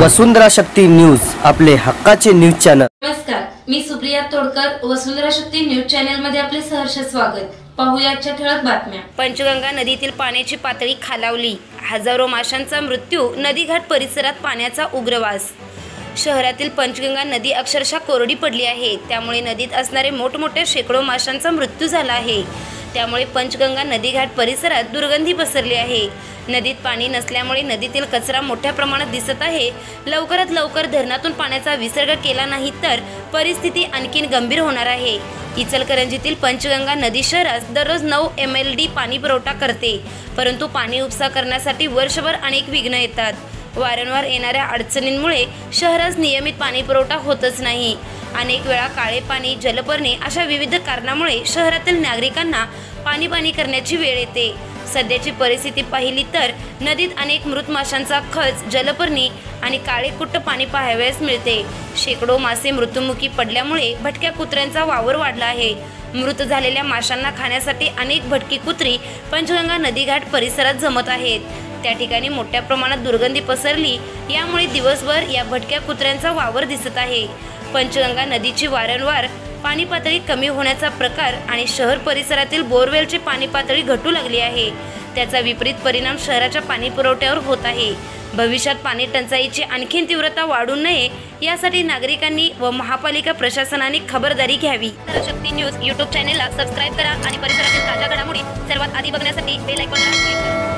वसुंधरा Shakti news, आपले हक्काचे news channel. नमस्कार, मी सुप्रिया तोडकर, वसुंधरा शक्ती न्यूज चॅनल मध्ये आपले सहर्ष स्वागत। पाहूया आजच्या ठळक बातम्या। पंचगंगा नदीतील पाण्याची पातळी खालावली, हजारो माशांचा मृत्यू, नदीघाट परिसरात पाण्याचा उग्रवास। शहरातील पंचगंगा नदी अक्षरशः कोरडी पडली आहे। त्यामुळे नदीत असणारे मोठमोठे शेकडो माशांचा मृत्यू झाला आहे। त्यामुळे पंचगंगा नदीघाट परिसरात दुर्गंधी पसरली आहे। नदीत पाणी नसल्यामुळे नदीतील कचरा मोठ्या प्रमाणात दिसत आहे। लवकरात लवकर धरणातून पाण्याचा विसर्ग केला नाही तर परिस्थिती आणखीन गंभीर होणार आहे। इचलकरंजीतील पंचगंगा नदी शहरास दररोज 9 MLD पाणी पुरवठा करते, परंतु पाणी उपसा करण्यासाठी वर्षभर अनेक विघ्न येतात। वारंवार येणाऱ्या अडचणींमुळे शहरास नियमित पाणी पुरवठा होतच नाही। अनेक वेळा काळे पाणी, जलपर्णी अशा विविध कारणामुळे शहरातील नागरिकांना पाणी करण्याची वेळ येते। सध्याची परिस्थिती पाहिली तर नदीत अनेक मृत माशांचा खच, जलपर्णी आणि काळे कुट्ट पाणी पाहावयास मिळते। शेकडो मासे मृत्युमुखी पडल्यामुळे भटक्या कुत्र्यांचा वावर वाढला आहे। मृत झालेल्या माशांना खाण्यासाठी अनेक भटकी कुत्री पंचगंगा नदीघाट परिसरात जमत आहेत। त्या ठिकाणी मोठ्या प्रमाणात दुर्गंधी पसरली, यामुळे दिवसभर या भटक्या कुत्र्यांचा वावर दिसत आहे। पंचगंगा नदीची वारंवार पाणी पातळी कमी होण्याचा प्रकार आणि शहर परिसरातील बोरवेलची पाणी पातळी घटू लागली आहे। त्याचा विपरीत परिणाम शहराच्या पाणी पुरवठ्यावर होत आहे। भविष्यात पाणी टंचाईची आणखीन तीव्रता वाढू नये यासाठी नागरिकांनी व महापालिका प्रशासनाने खबरदारी घ्यावी। शक्ती न्यूज YouTube चॅनेलला सबस्क्राइब करा आणि परिसरातील ताज्या घडामोडी सर्वात आधी बघण्यासाठी बेल आयकॉनला क्लिक करा।